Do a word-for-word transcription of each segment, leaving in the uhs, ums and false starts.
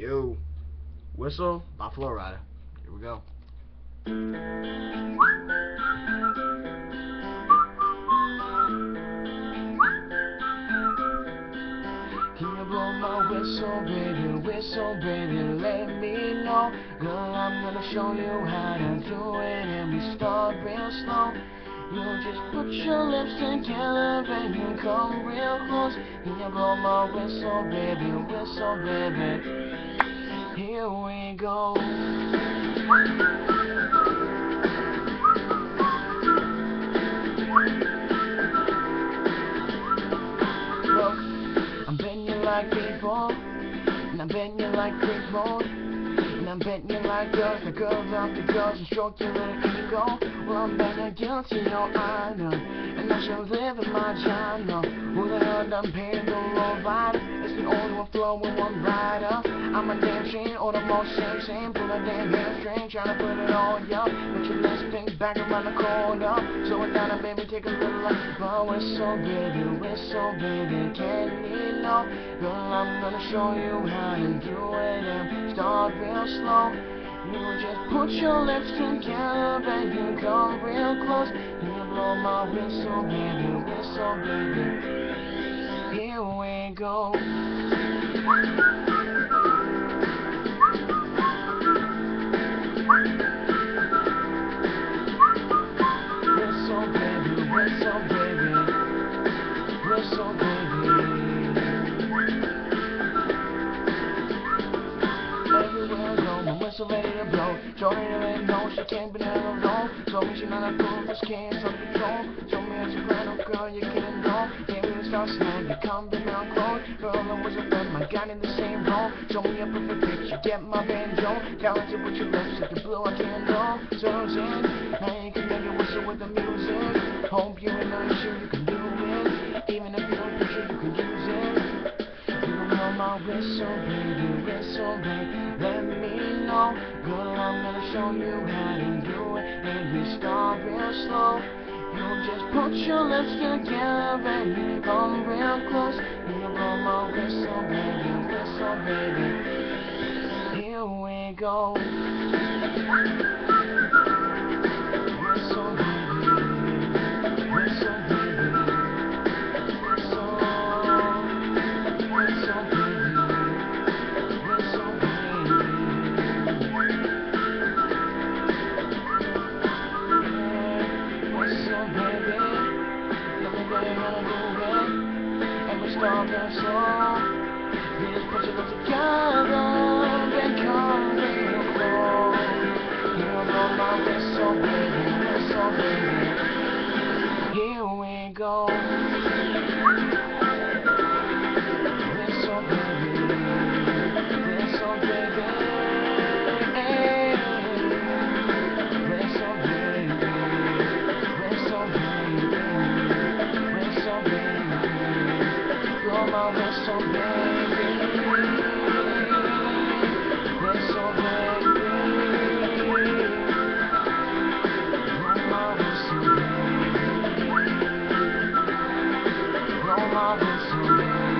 Yo, Whistle by Flo Rida. Here we go. Can you blow my whistle, baby, whistle, baby, let me know. Girl, I'm gonna show you how to do it, and we start real slow. You just put your lips together and you come real close. Can you blow my whistle, baby, whistle, baby? Here we go. Look, I'm betting you like people, and I'm betting you like Chris mode, and I'm betting you like girls, the girls off the girls, and stroke your little ego. Well, I'm betting you're guilty, no honor, and I shall live in my genre. Who the hell done paid the low rider? It's the only one flow with one rider. I'm a damn shame, or the most same, same. Pull a damn hamstring, tryna put it on ya. But you let's think back around the corner. Slow it down and baby, take a little look. Oh, whistle, baby, whistle, baby, can you know? Girl, I'm gonna show you how to do it and start real slow. You just put your lips together and you come real close. And you blow my whistle, baby, whistle, baby. Here we go. Whistle, baby, whistle, baby, whistle, baby. Everywhere I go, my whistle ready to blow. Show me to let know she can't be there alone. Told me she not approved, this can't self control. Show me how you plan, oh girl, you can't know. Gave me the star snag, you come be my clone. Girl, I was a friend, my God in the same role. Show me a perfect picture, get my banjo. Talented with your lips, like the blue I can't know. So I'm saying, now you can make it whistle with the music. Hope you and I'm sure you can do it. Even if you don't picture, you can use it. You know my whistle, baby, whistle, baby, let me know. Girl, I'm gonna show you how to do it, and you start real slow. You just put your lips together and you come real close. And you blow my whistle, baby, whistle, baby. Here we go. Whistle, baby, whistle, baby, whistle, whistle, baby, whistle, baby. Whistle, baby, let me tell you how to do it, and we start real slow. You just put your lips together and come real close. You blow my whistle, baby, whistle, baby. Here we go. Whistle, baby, whistle, baby. Whistle, baby, whistle, baby, whistle, baby. Blow my whistle, baby. Whistle, baby. Blow my whistle, baby. Blow my whistle,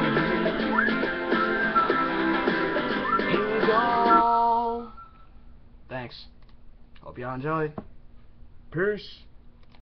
baby. Here we go. Thanks. Hope y'all enjoyed. Peace.